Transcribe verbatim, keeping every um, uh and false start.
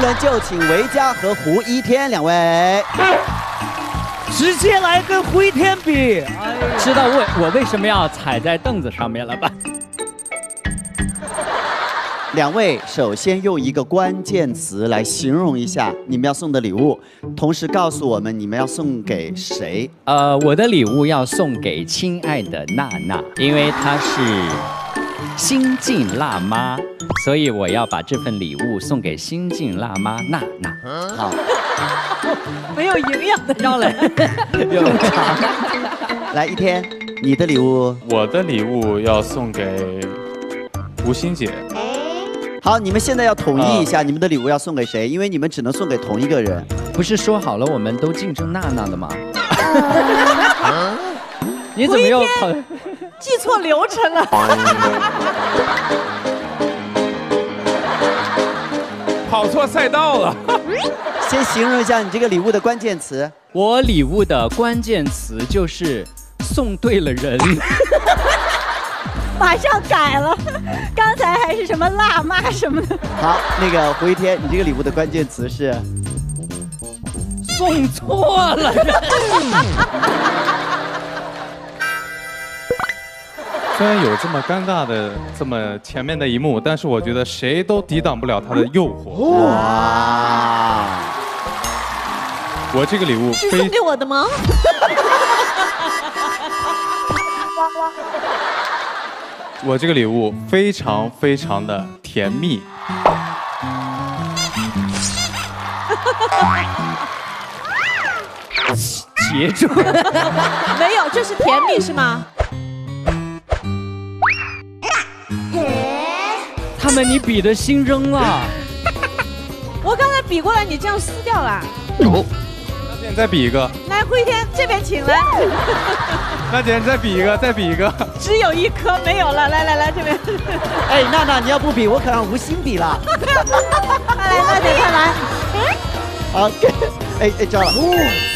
轮就请维嘉和胡一天两位。 直接来跟胡一天比，哎、 知道为我为什么要踩在凳子上面了吧？ 两位首先用一个关键词来形容一下你们要送的礼物，同时告诉我们你们要送给谁。 呃，我的礼物要送给亲爱的娜娜，因为她是新晋辣妈，所以我要把这份礼物送给新晋辣妈娜娜。 好， 没有营养的招来， 又长。 来一天，你的礼物。 我的礼物要送给吴欣姐。 好，你们现在要统一一下，你们的礼物要送给谁？因为你们只能送给同一个人。 不是说好了我们都竞争娜娜的吗？你怎么又跑？ 记错流程了。 跑错赛道了。 先形容一下你这个礼物的关键词。 我礼物的关键词就是送对了人。 马上改了，刚才还是什么辣妈什么的。 好，那个胡一天，你这个礼物的关键词是送错了人。 虽然有这么尴尬的这么前面的一幕，但是我觉得谁都抵挡不了它的诱惑。 哇！ 我这个礼物非是送给我的吗？ 我这个礼物非常非常的甜蜜。 结住。 没有，这是甜蜜是吗？ 他们你比的心扔了。 我刚才比过来，你这样撕掉了。 有。那姐再比一个。 来，胡一天这边请来。 那姐再比一个，再比一个。 只有一颗没有了，来来来这边。 哎，娜娜你要不比，我可让吴昕比了。 快来，大姐快来。 好，哎哎，招了。